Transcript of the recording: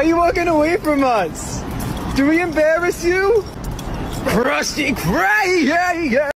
are you walking away from us? Do we embarrass you? Krusty Krab!